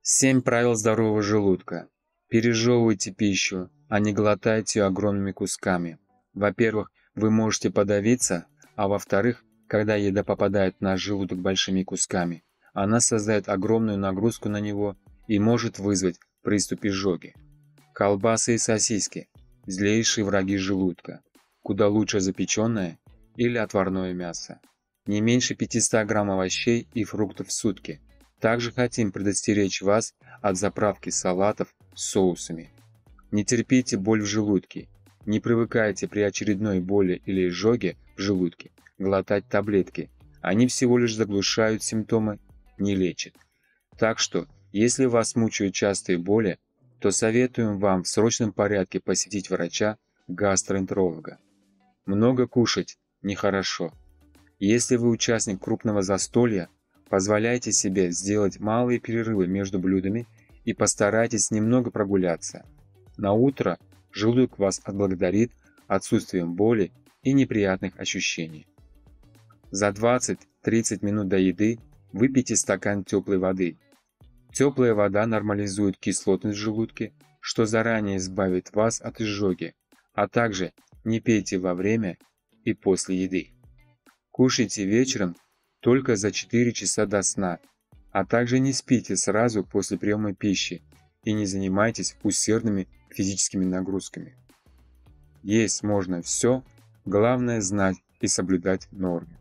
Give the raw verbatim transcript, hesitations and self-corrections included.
Семь правил здорового желудка. Пережевывайте пищу, а не глотайте ее огромными кусками. Во-первых, вы можете подавиться, а во-вторых, когда еда попадает в наш желудок большими кусками, она создает огромную нагрузку на него и может вызвать приступ изжоги. Колбасы и сосиски – злейшие враги желудка. Куда лучше запеченное или отварное мясо. Не меньше пятисот грамм овощей и фруктов в сутки. Также хотим предостеречь вас от заправки салатов с соусами. Не терпите боль в желудке. Не привыкайте при очередной боли или изжоге в желудке глотать таблетки. Они всего лишь заглушают симптомы, не лечат. Так что, если вас мучают частые боли, то советуем вам в срочном порядке посетить врача-гастроэнтеролога. Много кушать нехорошо. Если вы участник крупного застолья, позволяйте себе сделать малые перерывы между блюдами и постарайтесь немного прогуляться. На утро желудок вас отблагодарит отсутствием боли и неприятных ощущений. За двадцать-тридцать минут до еды выпейте стакан теплой воды. Теплая вода нормализует кислотность в желудке, что заранее избавит вас от изжоги, а также не пейте во время и после еды. Кушайте вечером только за четыре часа до сна, а также не спите сразу после приема пищи и не занимайтесь усердными физическими нагрузками. Есть можно все, главное знать и соблюдать нормы.